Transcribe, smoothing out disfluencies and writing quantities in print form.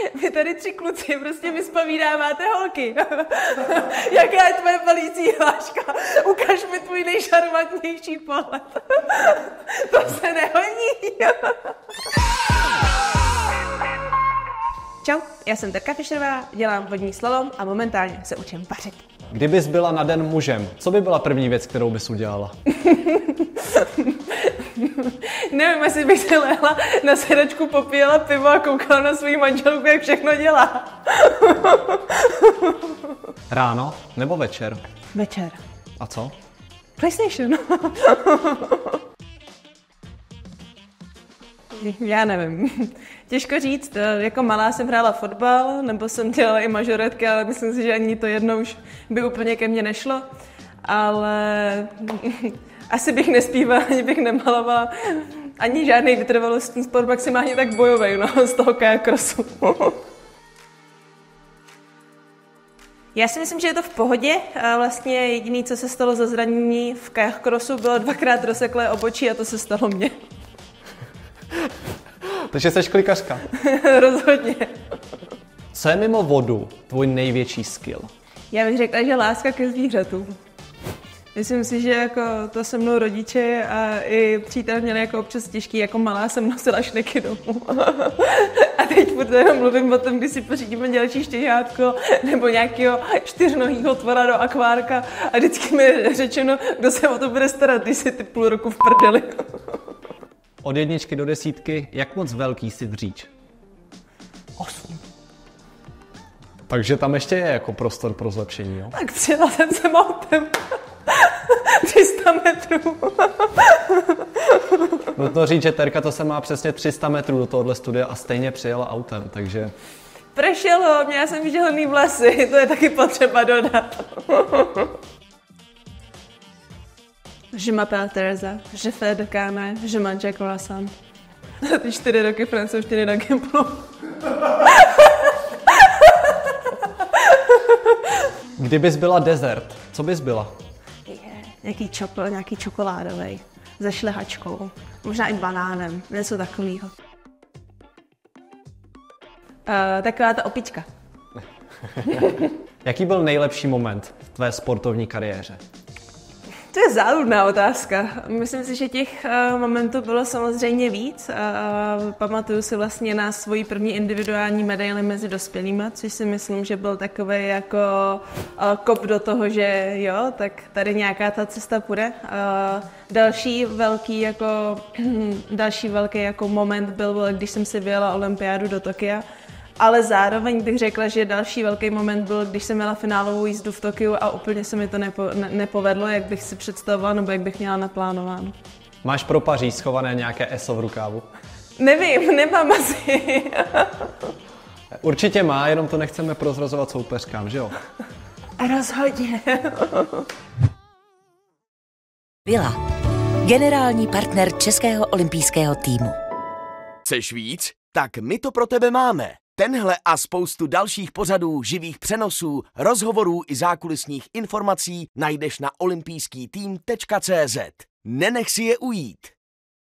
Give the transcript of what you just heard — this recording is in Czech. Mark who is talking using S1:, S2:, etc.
S1: vy tady 3 kluci prostě vyspovídáváte holky. Jaká je tvoje balící hláška? Ukaž mi tvůj nejšarmantnější pohled. To se nehodí. Čau, já jsem Terka Fischerová, dělám vodní slalom a momentálně se učím vařit.
S2: Kdybys byla na den mužem, co by byla první věc, kterou bys udělala?
S1: Nevím, jestli bych se lehla na sedačku, popíjela pivo a koukala na svou manželku, jak všechno dělá.
S2: Ráno nebo večer?
S1: Večer.
S2: A co?
S1: PlayStation. Já nevím. Těžko říct, jako malá jsem hrála fotbal, nebo jsem dělala i mažoretky, ale myslím si, že ani to jedno už by úplně ke mně nešlo. Ale asi bych nespívala, ani bych nemalovala, ani žádný vytrvalostní sport, maximálně tak bojovej, no, z toho kajakrosu. Já si myslím, že je to v pohodě. Vlastně jediné, co se stalo za zranění v kajakrosu, bylo 2krát rozseklé obočí a to se stalo mně.
S2: Takže jsi klikařka.
S1: Rozhodně.
S2: Co je mimo vodu tvůj největší skill?
S1: Já bych řekla, že láska ke zvířatům. Myslím si, že jako to se mnou rodiče a i přítel měli jako občas těžký, jako malá jsem nosila šneky domů. A teď furt jenom mluvím o tom, když si pořídíme dělčí štěňátko nebo nějakého 4nohýho tvora do akvárka a vždycky mi je řečeno, kdo se o to bude starat, když si ty půl roku v prdeli.
S2: Od 1 do 10, jak moc velký jsi dříč?
S1: 8.
S2: Takže tam ještě je jako prostor pro zlepšení, jo?
S1: Tak přijela jsem autem. 300 metrů.
S2: Nutno říct, že Terka to se má přesně 300 metrů do tohohle studia a stejně přijela autem, takže...
S1: Pršelo, měla jsem želný vlasy, to je taky potřeba dodat. Je m'appelle Teresa, je fais de carne, je mange croissant. Ty 4 roky francouzštiny na Gimplu.
S2: Kdybys byla dezert, co bys byla?
S1: Nějaký čokoládový, se šlehačkou, možná i banánem, něco takového. Taková ta opička.
S2: Jaký byl nejlepší moment v tvé sportovní kariéře?
S1: To je záludná otázka. Myslím si, že těch momentů bylo samozřejmě víc. Pamatuju si vlastně na svoji první individuální medaili mezi dospělými, což si myslím, že byl takový jako kop do toho, že jo, tak tady nějaká ta cesta půjde. Další velký jako moment byl, když jsem si vyjela olympiádu do Tokia. Ale zároveň bych řekla, že další velký moment byl, když jsem měla finálovou jízdu v Tokiu a úplně se mi to nepovedlo, jak bych si představovala, nebo jak bych měla naplánováno.
S2: Máš pro Paříž schované nějaké ESO v rukávu?
S1: Nevím, nemám asi.
S2: Určitě má, jenom to nechceme prozrazovat soupeřkám, že jo?
S1: Rozhodně.
S3: Vila, generální partner Českého olympijského týmu.
S4: Chceš víc? Tak my to pro tebe máme. Tenhle a spoustu dalších pořadů, živých přenosů, rozhovorů i zákulisních informací najdeš na olympijskýtým.cz. Nenech si je ujít.